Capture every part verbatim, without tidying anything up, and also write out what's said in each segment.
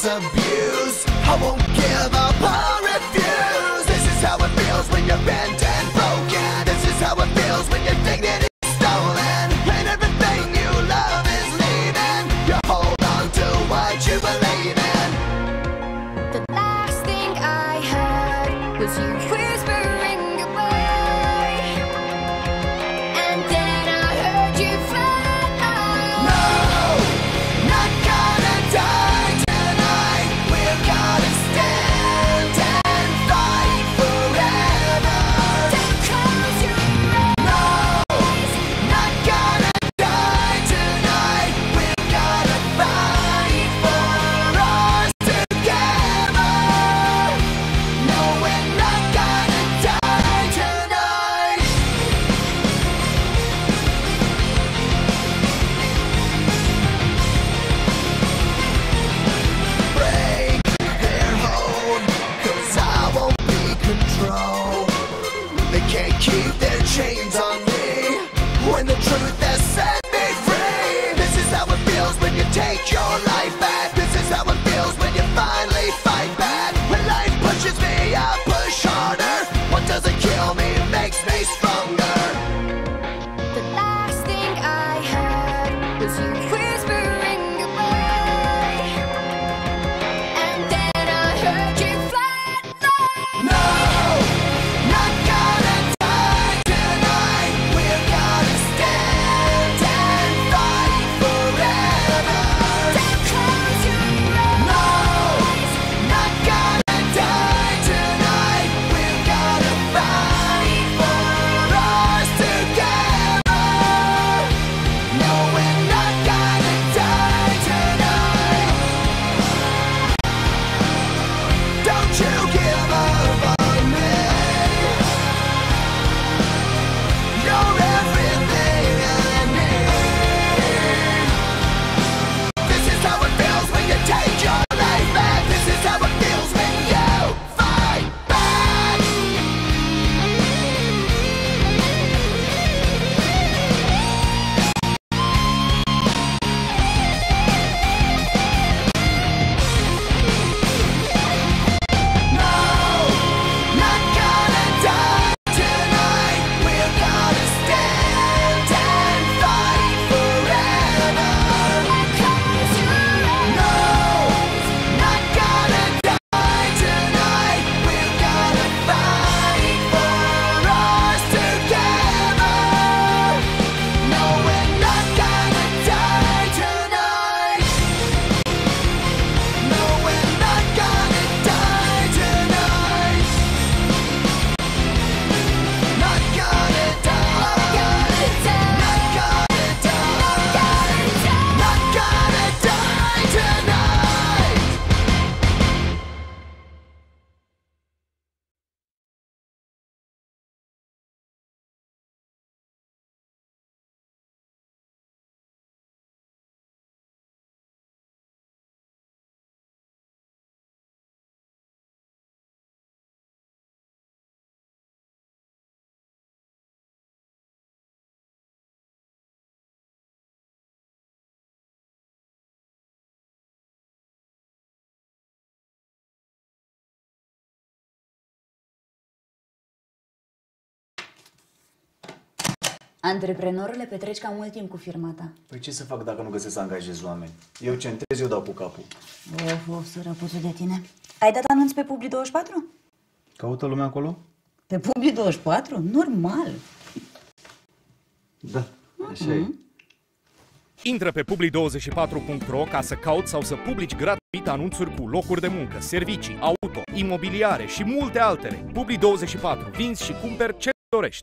abuse. I won't give up or refuse. This is how it feels when you're bent and broken. This is how it feels when your dignity is stolen and everything you love is leaving. You hold on to what you believe in. The last thing I heard was you whispering goodbye, and then I heard you fly. No, not gonna die tonight. We're gonna stand and fight forever. Don't close your eyes. No, not gonna die tonight. We're gonna fight for us together. No, we're not gonna die tonight. Break their hold, 'cause I won't be controlled. They can't keep their chains on me when the truth has set me free. This is how it feels when you take your life back. This is how it feels when you finally fight back. When life pushes me, I push harder. What doesn't kill me makes me stronger. The last thing I heard was you whispering goodbye, and then I heard you flatline. No, not gonna die tonight. We're gonna stand and fight forever. Don't close your No, eyes. not gonna die tonight. We're gonna fight for us together. No, we're not gonna die tonight. Don't you give up on me. You're everything I need. This is how it feels when you take your life back. This is how it feels when you fight back. No, not gonna die tonight. We're gonna stand and fight forever. Close your eyes. No, not gonna die tonight. We're gonna fight for us together. No, we're not gonna die tonight. No, we're not gonna die tonight. Not gonna die. Not gonna die. Not gonna die tonight. Antreprenorule, petreci cam mult timp cu firma ta. Păi ce să fac dacă nu găsesc să angajez oameni? Eu centrez, eu dau cu capul. Of, of, sărăpuțul de tine. Ai dat anunț pe Publi douăzeci și patru? Caută lumea acolo? Pe Publi douăzeci și patru? Normal. Da, așa e. Intră pe publi douăzeci și patru punct ro ca să cauți sau să publici gratuit anunțuri cu locuri de muncă, servicii, auto, imobiliare și multe altele. Publi douăzeci și patru. Vinzi și cumperi ce dorești.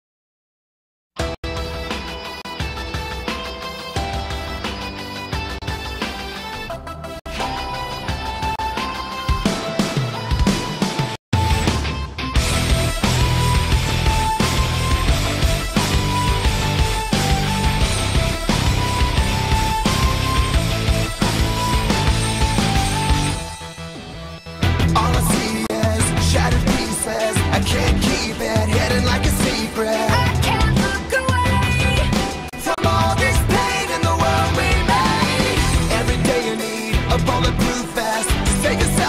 All I see is shattered pieces. I can't keep it hidden like a secret. I can't look away From all this pain in the world we made. Every day you need a bulletproof vest. take a